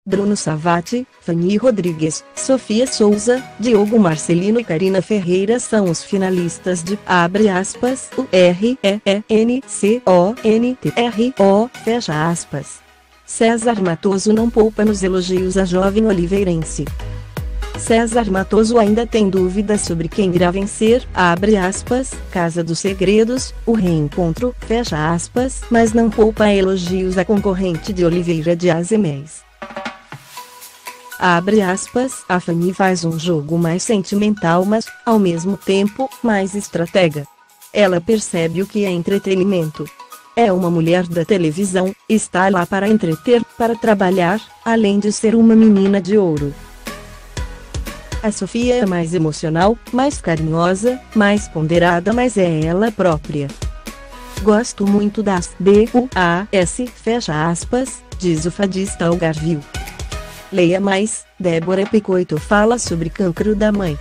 Bruno Savati, Fanny Rodrigues, Sofia Souza, Diogo Marcelino e Karina Ferreira são os finalistas de o REENCONTRO, fecha aspas. César Matoso não poupa nos elogios à jovem oliveirense. César Matoso ainda tem dúvidas sobre quem irá vencer, abre aspas, Casa dos Segredos, o reencontro, fecha aspas, mas não poupa elogios à concorrente de Oliveira de Azeméis. Abre aspas, a Fanny faz um jogo mais sentimental mas, ao mesmo tempo, mais estratega. Ela percebe o que é entretenimento. É uma mulher da televisão, está lá para entreter, para trabalhar, além de ser uma menina de ouro. A Sofia é mais emocional, mais carinhosa, mais ponderada, mas é ela própria. Gosto muito das BUAS, fecha aspas, diz o fadista Algarvio. Leia mais, Débora Picoito fala sobre cancro da mãe.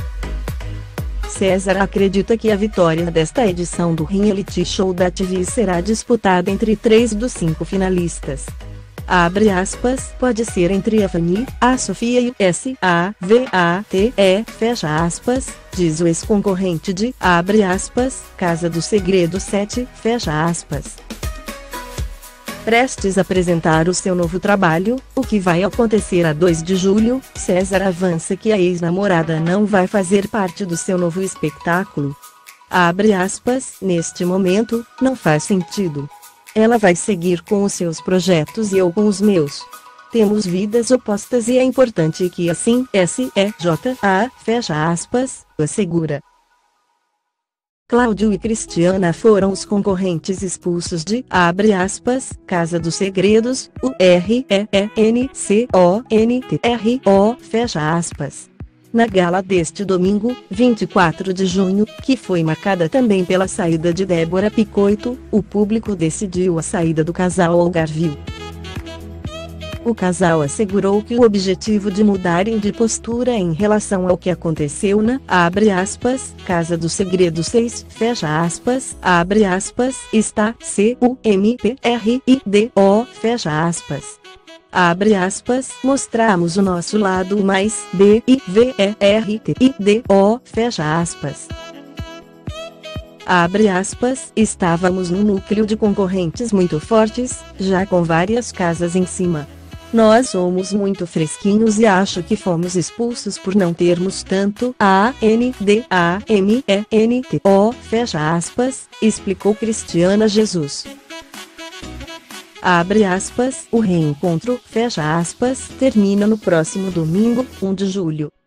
César acredita que a vitória desta edição do Reality Show da TV será disputada entre 3 dos 5 finalistas. Abre aspas, pode ser entre a Fanny, a Sofia e o SAVATE, fecha aspas, diz o ex-concorrente de, abre aspas, Casa do Segredo 7, fecha aspas. Prestes a apresentar o seu novo trabalho, o que vai acontecer a 2 de julho, César avança que a ex-namorada não vai fazer parte do seu novo espetáculo. Abre aspas, neste momento, não faz sentido. Ela vai seguir com os seus projetos e eu com os meus. Temos vidas opostas e é importante que assim, SEJA, fecha aspas, assegura. Cláudio e Cristiana foram os concorrentes expulsos de, abre aspas, Casa dos Segredos, o REENCONTRO, fecha aspas. Na gala deste domingo, 24 de junho, que foi marcada também pela saída de Débora Picoito, o público decidiu a saída do casal Algarvio. O casal assegurou que o objetivo de mudarem de postura em relação ao que aconteceu na, abre aspas, Casa do Segredo 6, fecha aspas, abre aspas, está CUMPRIDO, fecha aspas. Abre aspas, mostramos o nosso lado mais BIVERTIDO, fecha aspas. Abre aspas, estávamos num núcleo de concorrentes muito fortes, já com várias casas em cima. Nós somos muito fresquinhos e acho que fomos expulsos por não termos tanto ANDAMENTO, fecha aspas, explicou Cristiana Jesus. Abre aspas, o reencontro, fecha aspas, termina no próximo domingo, 1 de julho.